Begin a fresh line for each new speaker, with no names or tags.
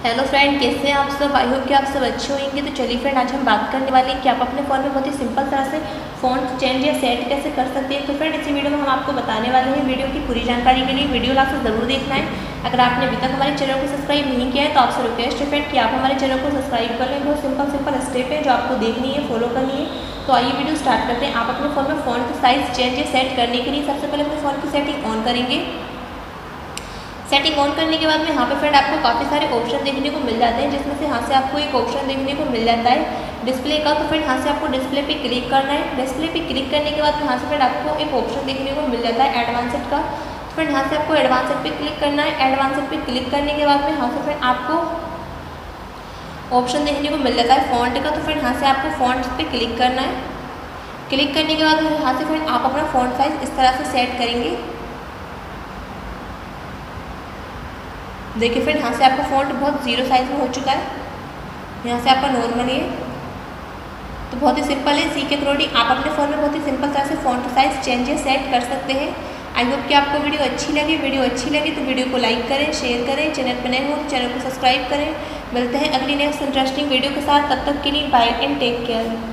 Hello friend, कैसे हैं आप सब। आई होप कि आप सब अच्छे होंगे। तो चलिए फ्रेंड, आज हम बात करने वाले हैं कि आप अपने फ़ोन में बहुत ही सिंपल तरह से फ़ॉन्ट चेंज या सेट कैसे कर सकते हैं। तो फ्रेंड, इसी वीडियो में हम आपको बताने वाले हैं। वीडियो की पूरी जानकारी के लिए वीडियो लास्ट तक ज़रूर देखना है। अगर आपने अभी तक हमारे चैनल को सब्सक्राइब नहीं किया है तो आपसे रिक्वेस्ट है फ्रेंड कि आप हमारे चैनल को सब्सक्राइब कर लें। बहुत सिंपल स्टेप है जो आपको देखनी है, फॉलो करनी है। तो आइए वीडियो स्टार्ट करते हैं। आप अपने फ़ोन में फ़ॉन्ट का साइज़ चेंज या सेट करने के लिए सबसे पहले अपने फ़ोन की सेटिंग ऑन करेंगे। सेटिंग ऑन करने के बाद में यहाँ पे फ्रेंड आपको काफ़ी सारे ऑप्शन देखने को मिल जाते हैं, जिसमें से यहाँ से आपको एक ऑप्शन देखने को मिल जाता है डिस्प्ले का। तो फ्रेंड यहाँ से आपको डिस्प्ले पे क्लिक करना है। डिस्प्ले पे क्लिक करने के बाद यहाँ से फ्रेंड आपको एक ऑप्शन देखने को मिल जाता है एडवांस्ड का। तो फ्रेंड यहाँ से आपको एडवांस्ड पे क्लिक करना है। एडवांस्ड पे क्लिक करने के बाद में यहाँ से फ्रेंड आपको ऑप्शन देखने को मिल जाता है फॉन्ट का। तो फ्रेंड यहाँ से आपको फॉन्ट पे क्लिक करना है। क्लिक करने के बाद यहाँ से फ्रेंड आप अपना फॉन्ट साइज इस तरह से सेट करेंगे। देखिए फ्रेंड, यहाँ से आपका फ़ॉन्ट बहुत ज़ीरो साइज़ में हो चुका है। यहाँ से आपका नॉर्मल है। तो बहुत ही सिंपल है। इसी के अकॉर्डिंग आप अपने फ़ोन में बहुत ही सिंपल तरह से फ़ॉन्ट साइज़ चेंज या सेट कर सकते हैं। आई होप कि आपको वीडियो अच्छी लगी। तो वीडियो को लाइक करें, शेयर करें। चैनल पर नए हो तो चैनल को सब्सक्राइब करें। मिलते हैं अगली नेक्स्ट इंटरेस्टिंग वीडियो के साथ। तब तक के लिए बाय एंड टेक केयर।